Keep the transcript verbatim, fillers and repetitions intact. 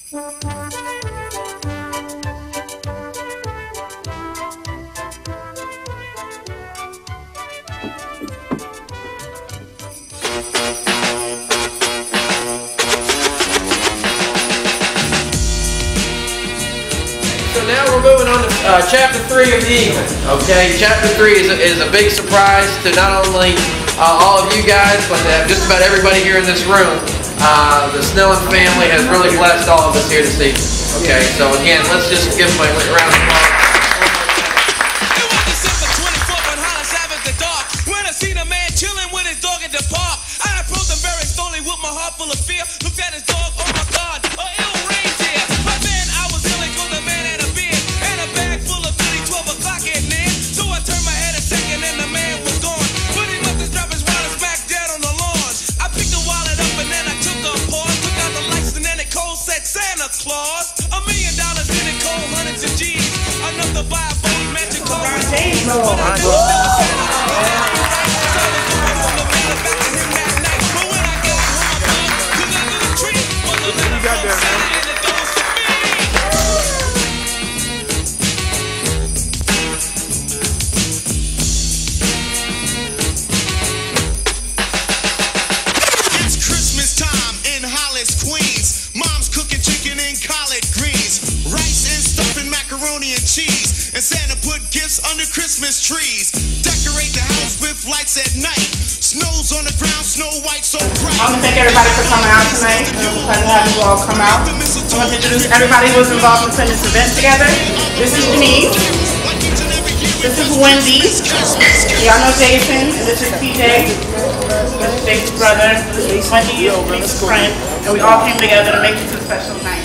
So now we're moving on to uh, chapter three of the evening. Okay, chapter three is a, is a big surprise to not only uh, all of you guys, but to just about everybody here in this room. Uh, the Snelling family has really blessed all of us here this evening. Okay, so again, let's just give them a round of applause. It was December twenty-fourth on Hollis Avenue, the dark, when I seen a man chilling with his dog at the park. I approached him very slowly with my heart full of fear. Looked at his dog, oh my God, a ill reindeer. But then I was illing 'cause the man had a beard and a bag full of goodies, twelve o'clock at night. So I turned my head a second and the man was gone. But he must have dropped his wallet back dead on the lawn. I picked the wallet up and then I took a pause, took out the lights and then it cold said Santa Claus. A million dollars in it cold, hundreds of G's. Enough to buy a boat, magic car. You got there, man. It's Christmas time in Hollis, Queens. Mom's cooking chicken and collard greens, rice and stuffing macaroni and cheese, and Santa put gifts under Christmas trees. Decorate the house with lights at night. Snow's on the ground, snow white so bright. I want to thank everybody for coming out tonight. It was a pleasure having you all come out. I want to introduce everybody who was involved in putting this event together. This is Denise. This is Wendy. Y'all know Jason. And this is P J. This is Jason's brother. This is Wendy. This is Jason's friend. And we all came together to make this a special night.